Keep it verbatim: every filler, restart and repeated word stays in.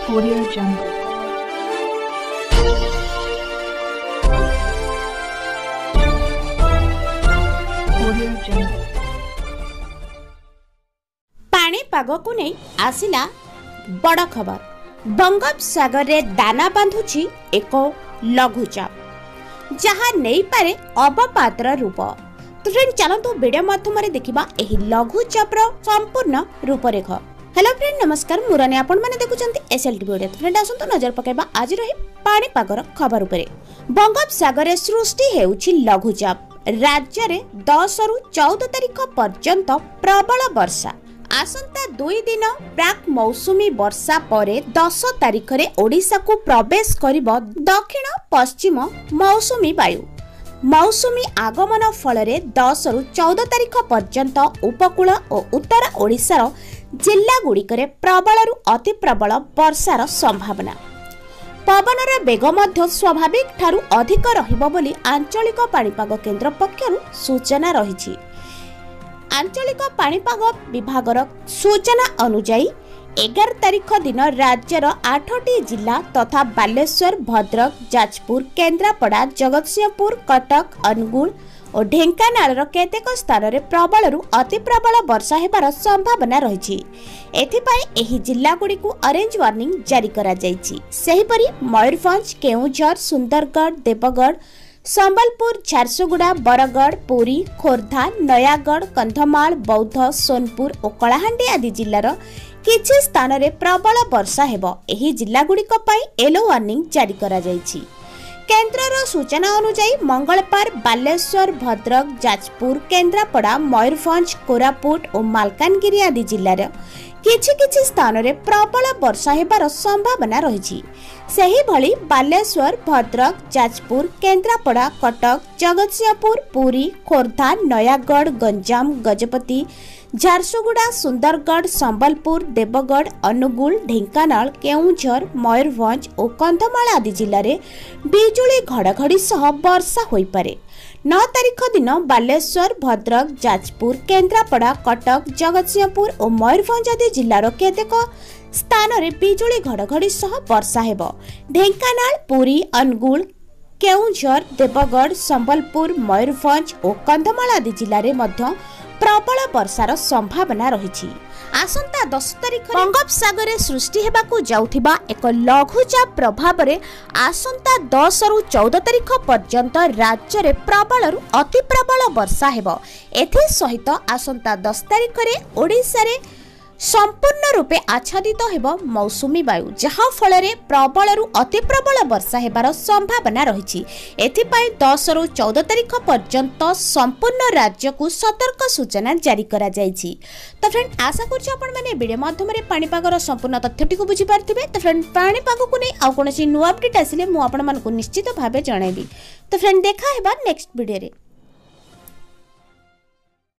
Audio Jungle. Audio Jungle. पाग को नहीं आसिला बड़ खबर। बंगोपसागर रे दाना बांधुची एक लघुचाप जहाँ नहीं पारे अवपातर रूप। तो फ्रेंड चलतु वीडियो माध्यम देखा यही लघुचापर संपूर्ण रूपरेख। हेलो फ्रेंड नमस्कार मुरानी आपण माने देखुचंती एसएलटी वीडियो। तो फ्रेंड आसंतु नजर पकेबा आज रही पानी पागर खबर उपरे। बंगोपसागर रे सृष्टि हेउची लघुचाप। राज्य रे दस रु चौदह तारिख पर्यंत प्रबल वर्षा। आसंता दुई दिन प्राक मौसुमी वर्षा परे दस तारिख रे ओडिशा को प्रवेश करिब दक्षिण पश्चिम मौसुमी वायु। मौसुमी आगमन फल दस रु चौदह तारिख पर्यंत उपकूल और उत्तर ओडिशार जिला गुड़िकरे प्रबल रु अति प्रबल वर्षार संभावना। पवनर बेग मध्य स्वाभाविक ठारू अधिक रहिबो बोली आंचलिक पाणीपाग केन्द्र पक्षरु सूचना रहिछि। आंचलिक पाणीपाग विभागर सूचना अनुसार एगार तारिख दिन राज्यर आठटी जिला तथा बालेश्वर भद्रक जाजपुर केन्द्रापड़ा जगतसिंहपुर कटक अनुगुल और ढेंकानाल केतेक स्थान में प्रबल रु अति प्रबल वर्षा हेबार संभावना रही। एथिपाई एही जिला गुड़ी को ऑरेंज वार्निंग जारी करा जायछि। सेहिपरि मयूरभंज केउझर सुंदरगढ़ देवगढ़ संबलपुर झारसुगुड़ा बरगढ़ पुरी खोर्धा नयागढ़ कंधमाल बौद्ध सोनपुर और कलाहांडी आदि जिलार किछि स्थान रे प्रबल वर्षा हेबो। एही जिला गुड़िक पई येलो वार्निंग जारी करा जायछि। केन्द्रर सूचना अनुसार मंगलवार बालेश्वर भद्रक जाजपुर केन्द्रापड़ा मयूरभंज कोरापुट और मालकानगिरी आदि जिलार किछि किछि स्थान रे प्रबल वर्षा हेबार संभावना रही। सेही भली बालेश्वर भद्रक जाजपुर केन्द्रापड़ा कटक जगतसिंहपुर पुरी खोर्धा नयागढ़ गंजाम गजपति झारसुगुड़ा सुंदरगढ़ संबलपुर देवगढ़ अनुगुल ढेंकानाल केउझर मयूरभंज और कंधमाल आदि जिले में बिजुली घड़घड़ी सह वर्षा होई पारे। नौ तारिख दिन बालेश्वर भद्रक जाजपुर केन्द्रापड़ा कटक जगतसिंहपुर और मयूरभंज आदि जिलार केतेक स्थान में बिजुली घड़घड़ी सह वर्षा हेबो। ढेंकानाल पुरी अनुगुल केउझर देवगढ़ संबलपुर मयूरभंज और कंधमाल आदि जिले में मध्य प्रबल वर्षार संभावना रही। आसंता दस तारिख बंगोपसागर सृष्टि हेबाकू जाउथिबा एक लघुचाप प्रभाव रे आसंता दस रु चौदह तारिख पर्यंत राज्य रे प्रबल रु अति प्रबल वर्षा हेबो। एथि सहित आसंता दस तारिख रे ओडिसा रे संपूर्ण रूपे आच्छादित हेबो मौसुमी वायु, जहाँ फल रे प्रबल रु अति प्रबल वर्षा हेबार संभावना रही। एथिपाई दस रु चौदह तारिख पर्यंत संपूर्ण राज्य को सतर्क सूचना जारी करा जायछि। तो फ्रेंड आशा करछि आपण माने वीडियो माध्यम रे पाणीपागर संपूर्ण तथ्यटी को बुझी पारथिबे। तो फ्रेंड पाणीपाग को नै आ कोनोसी नुवा अपडेट आसिले मु आपण मानकु निश्चित भाबे जणाइबी। तो फ्रेंड देखा हेबा नेक्स्ट वीडियो रे।